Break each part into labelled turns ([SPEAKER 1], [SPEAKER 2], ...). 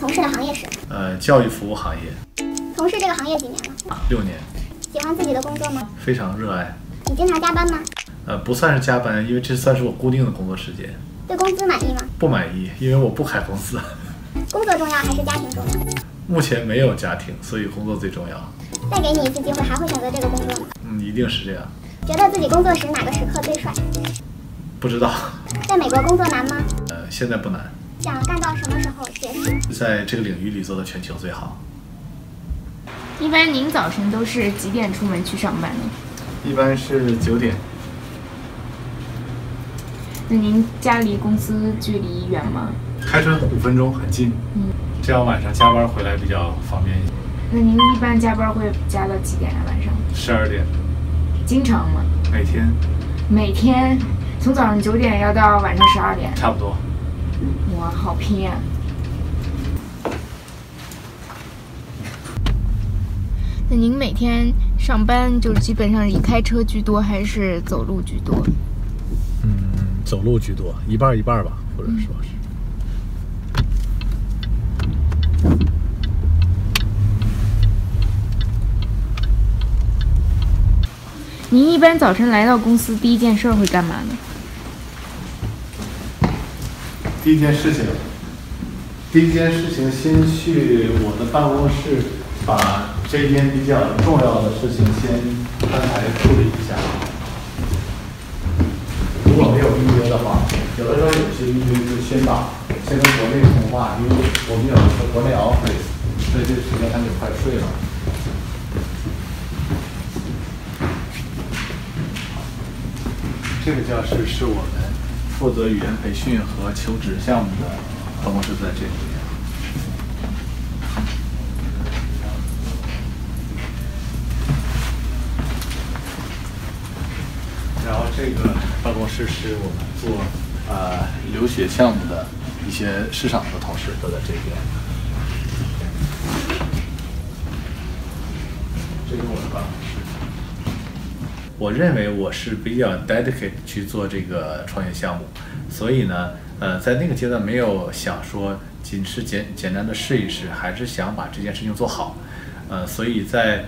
[SPEAKER 1] 从事的行业是？
[SPEAKER 2] 教育服务行业。
[SPEAKER 1] 从事这个行业几年了
[SPEAKER 2] ？6年。
[SPEAKER 1] 喜欢自己的工作吗？
[SPEAKER 2] 非常热爱。
[SPEAKER 1] 你经常加班吗？
[SPEAKER 2] 不算是加班，因为这算是我固定的工作时间。
[SPEAKER 1] 对工资满意吗？
[SPEAKER 2] 不满意，因为我不开公司。
[SPEAKER 1] 工作重要还是家庭重要？
[SPEAKER 2] 目前没有家庭，所以工作最重要。
[SPEAKER 1] 再给你一次机会，还会选择这个工作吗？
[SPEAKER 2] 一定是这样。
[SPEAKER 1] 觉得自己工作时哪个时刻最帅？
[SPEAKER 2] 不知道。
[SPEAKER 1] 在美国工作难吗？
[SPEAKER 2] 现在不难。
[SPEAKER 1] 想干到什么时候结束？
[SPEAKER 2] 在这个领域里做到全球最好。
[SPEAKER 3] 一般您早晨都是几点出门去上班呢？
[SPEAKER 2] 一般是9点。
[SPEAKER 3] 那您家离公司距离远吗？
[SPEAKER 2] 开车5分钟，很近。这样晚上加班回来比较方便一些。
[SPEAKER 3] 那您一般加班会加到几点啊？晚上
[SPEAKER 2] ？12点。
[SPEAKER 3] 经常吗？
[SPEAKER 2] 每天。
[SPEAKER 3] 每天？从早上9点要到晚上12点？
[SPEAKER 2] 差不多。
[SPEAKER 3] 哇，好拼啊！那您每天上班就基本上以开车居多，还是走路居多？
[SPEAKER 2] 走路居多，一半一半吧，或者说是。
[SPEAKER 3] 您一般早晨来到公司第一件事会干嘛呢？
[SPEAKER 2] 第一件事情，先去我的办公室，把这件比较重要的事情先安排处理一下。如果没有预约的话，有的时候有些预约就先跟国内通话，因为我们有国内 office， 所以这个时间他就快睡了。这个教室是我们负责语言培训和求职项目的办公室，在这里面。然后这个办公室是我们做留学项目的一些市场的同事都在这边。这是我的办公室。我认为我是比较 dedicate 去做这个创业项目，所以呢，在那个阶段没有想说仅是简单的试一试，还是想把这件事情做好。所以在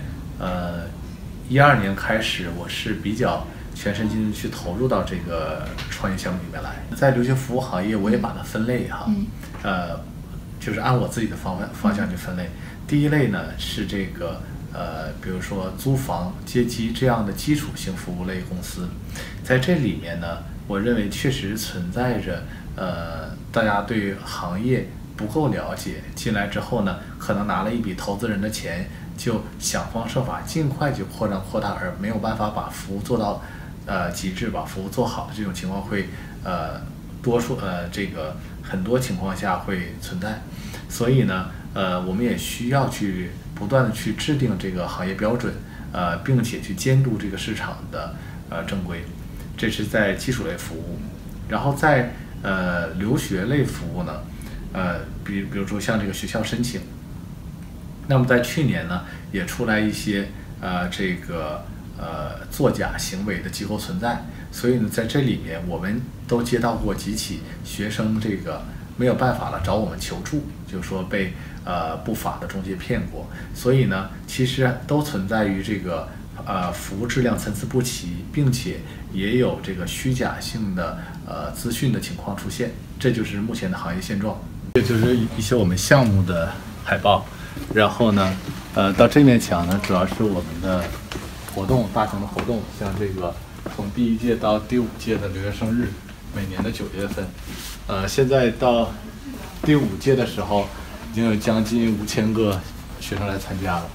[SPEAKER 2] 12年开始，我是比较全身心去投入到这个创业项目里面来。在留学服务行业，我也把它分类哈，就是按我自己的方向去分类。第一类呢是这个比如说租房、接机这样的基础性服务类公司，在这里面呢，我认为确实存在着大家对行业不够了解，进来之后呢，可能拿了一笔投资人的钱，就想方设法尽快就扩大，而没有办法把服务做到极致，把服务做好的这种情况会这个很多情况下会存在，所以呢，我们也需要去不断的去制定这个行业标准，并且去监督这个市场的正规，这是在基础类服务。然后在留学类服务呢，比如说像这个学校申请，那么在去年呢也出来一些这个作假行为的机构存在，所以呢在这里面我们都接到过几起学生这个没有办法了找我们求助，就是说被不法的中介骗过，所以呢其实都存在于这个服务质量参差不齐，并且也有这个虚假性的资讯的情况出现，这就是目前的行业现状。这就是一些我们项目的海报，然后呢到这面墙呢主要是我们的活动，大型的活动，像这个从第1届到第5届的留学生日，每年的9月份，现在到第5届的时候，已经有将近5000个学生来参加了。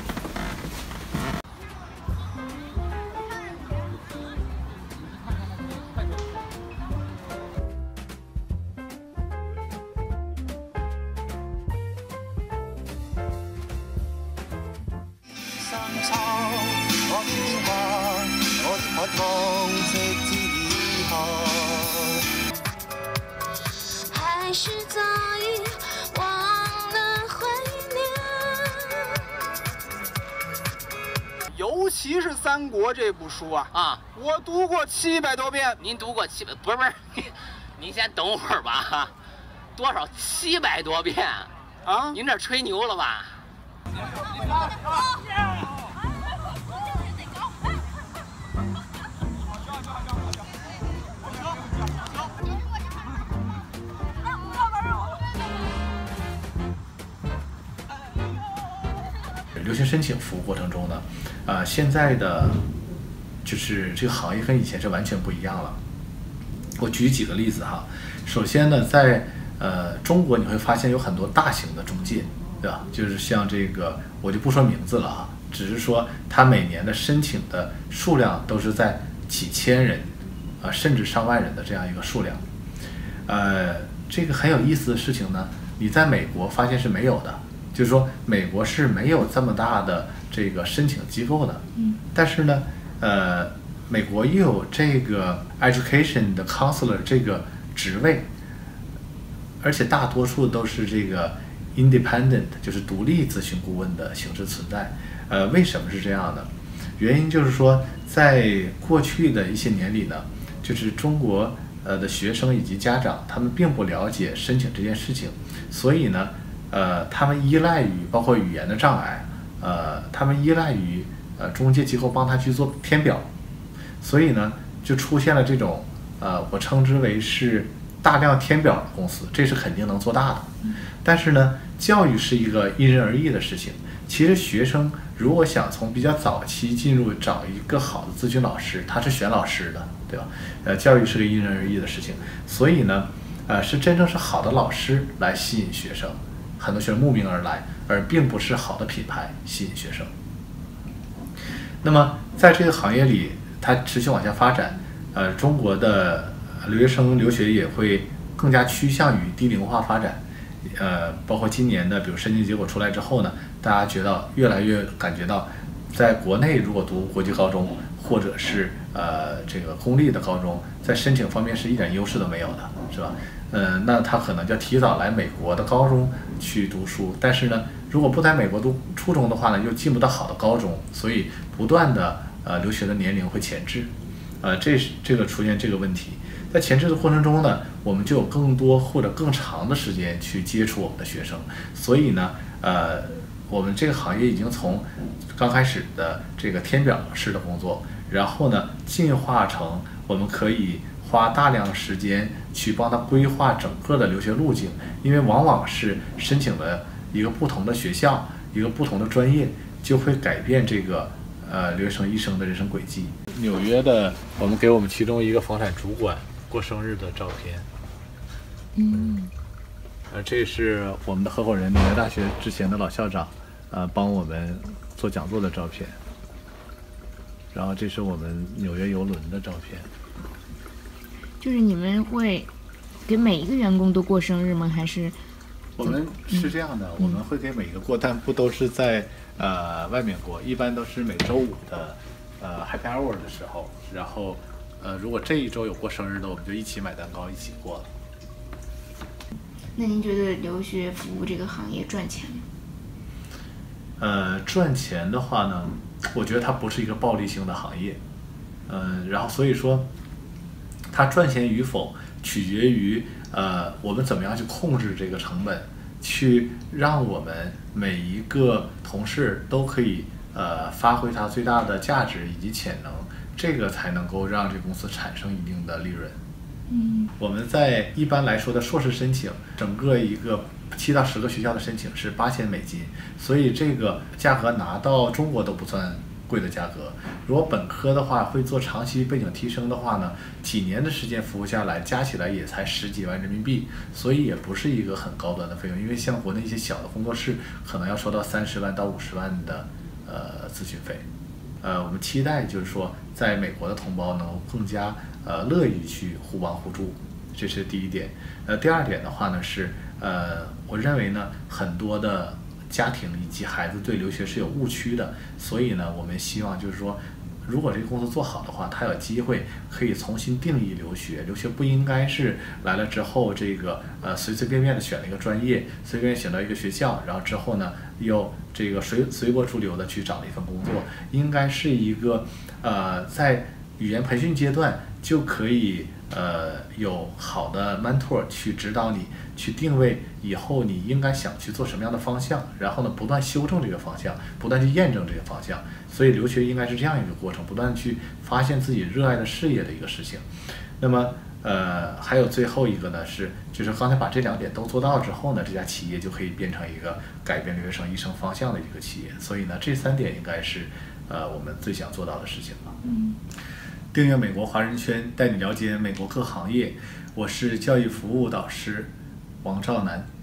[SPEAKER 4] 还是早已忘了怀念。
[SPEAKER 5] 尤其是《三国》这部书啊，我读过700多遍。
[SPEAKER 6] 您读过700？不是，您先等会儿吧。多少？700多遍？
[SPEAKER 5] 啊？
[SPEAKER 6] 您这吹牛了吧？
[SPEAKER 2] 留学申请服务过程中呢，现在的就是这个行业跟以前是完全不一样了。我举几个例子哈。首先呢，在中国你会发现有很多大型的中介，对吧？就是像这个我就不说名字了哈，只是说他每年的申请的数量都是在几千人甚至上万人的这样一个数量。这个很有意思的事情呢，你在美国发现是没有的。就是说，美国是没有这么大的这个申请机构的。但是呢，美国又有这个 education 的 counselor 这个职位，而且大多数都是这个 independent， 就是独立咨询顾问的形式存在。为什么是这样的？原因就是说，在过去的一些年里呢，就是中国的学生以及家长，他们并不了解申请这件事情，所以呢。他们依赖于包括语言的障碍，他们依赖于中介机构帮他去做填表，所以呢，就出现了这种我称之为是大量填表的公司，这是肯定能做大的。但是呢，教育是一个因人而异的事情。其实学生如果想从比较早期进入找一个好的咨询老师，他是选老师的，对吧？教育是个因人而异的事情，所以呢，是真正是好的老师来吸引学生。很多学生慕名而来，而并不是好的品牌吸引学生。那么在这个行业里，它持续往下发展，中国的留学生留学也会更加趋向于低龄化发展。包括今年的，比如申请结果出来之后呢，大家越来越感觉到，在国内如果读国际高中或者是这个公立的高中，在申请方面是一点优势都没有的，是吧？那他可能就要提早来美国的高中去读书，但是呢，如果不在美国读初中的话呢，又进不到好的高中，所以不断的留学的年龄会前置，这个出现这个问题。在前置的过程中呢，我们就有更多或者更长的时间去接触我们的学生，所以呢，我们这个行业已经从刚开始的这个填表式的工作，然后呢，进化成我们可以花大量时间去帮他规划整个的留学路径，因为往往是申请了一个不同的学校，一个不同的专业，就会改变这个留学生一生的人生轨迹。纽约的，我们给我们其中一个房产主管过生日的照片。这是我们的合伙人，纽约大学之前的老校长，帮我们做讲座的照片。然后这是我们纽约邮轮的照片。
[SPEAKER 3] 就是你们会给每一个员工都过生日吗？还是？
[SPEAKER 2] 我们是这样的，我们会给每一个过，但不都是在外面过，一般都是每周五的Happy Hour 的时候，然后如果这一周有过生日的，我们就一起买蛋糕一起过了。
[SPEAKER 3] 那您觉得留学服务这个行业赚钱吗？
[SPEAKER 2] 赚钱的话呢，我觉得它不是一个暴利性的行业，然后所以说它赚钱与否取决于我们怎么样去控制这个成本，去让我们每一个同事都可以发挥它最大的价值以及潜能，这个才能够让这个公司产生一定的利润。我们在一般来说的硕士申请，整个一个7到10个学校的申请是$8000，所以这个价格拿到中国都不算贵的价格。如果本科的话会做长期背景提升的话呢，几年的时间服务下来，加起来也才10几万人民币，所以也不是一个很高端的费用。因为像国内一些小的工作室，可能要收到30万到50万的咨询费。我们期待就是说，在美国的同胞能够更加乐于去互帮互助，这是第一点。第二点的话呢是我认为呢，很多的家庭以及孩子对留学是有误区的，所以呢，我们希望就是说，如果这个公司做好的话，它有机会可以重新定义留学。留学不应该是来了之后这个随随便便的选了一个专业，随便选到一个学校，然后之后呢又这个随波逐流的去找了一份工作。应该是一个在语言培训阶段就可以有好的 mentor 去指导你，去定位以后你应该想去做什么样的方向，然后呢不断修正这个方向，不断去验证这个方向。所以留学应该是这样一个过程，不断去发现自己热爱的事业的一个事情。那么还有最后一个呢就是刚才把这2点都做到之后呢，这家企业就可以变成一个改变留学生一生方向的一个企业。所以呢这3点应该是我们最想做到的事情吧。订阅美国华人圈，带你了解美国各行业。我是教育服务导师王兆南。